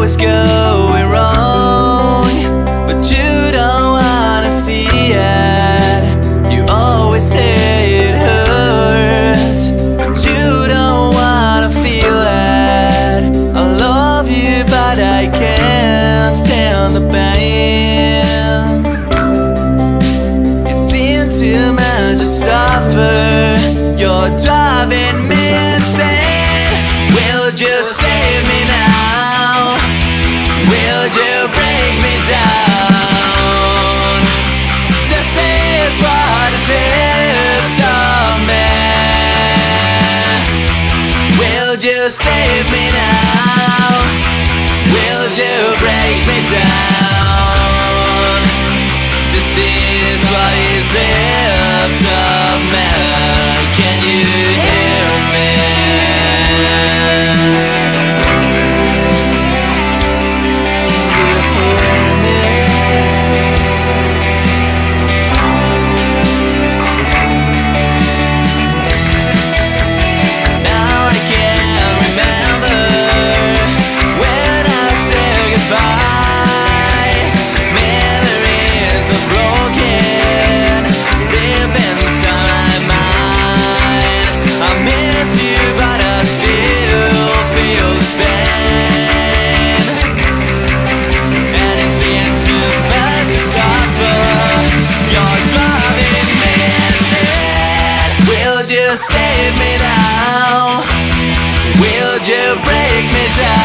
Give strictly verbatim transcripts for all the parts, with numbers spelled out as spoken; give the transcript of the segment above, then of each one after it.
what's going wrong, but you don't wanna see it. You always say it hurts, but you don't wanna feel it. I love you, but I can't stand the pain. It's been too much to suffer. You're driving me insane. Will you save me now? Will you break me down? This is what is left of me. Will you save me now? Will you break me down? This is what is left of me. Can you hear me? Will you save me now? Will you break me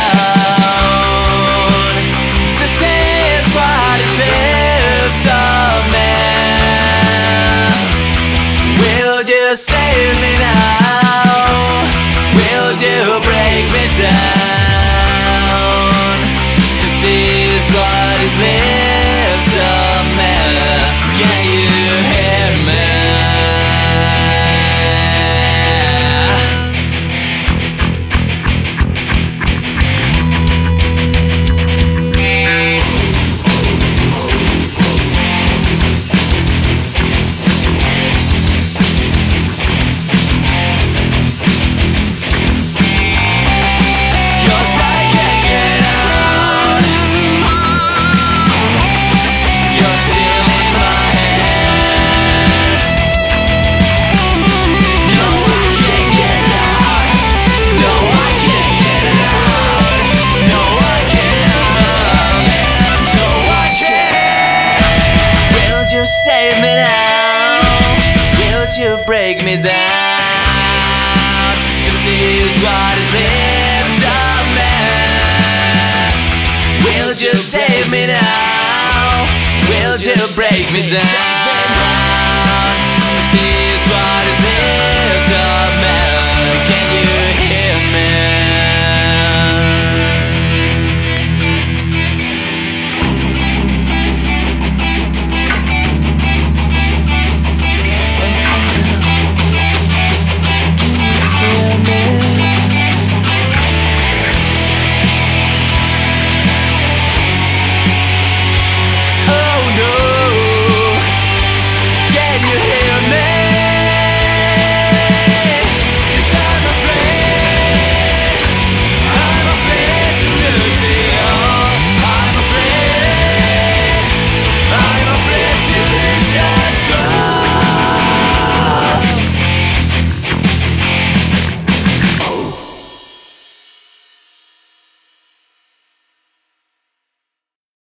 down? This is what is left of me. Will you save me now? Will you break me down? This is what is left of me. Can you hear me? Save me now. Will you break me down? This is what is left of me. Will you save me now? Will you break me down?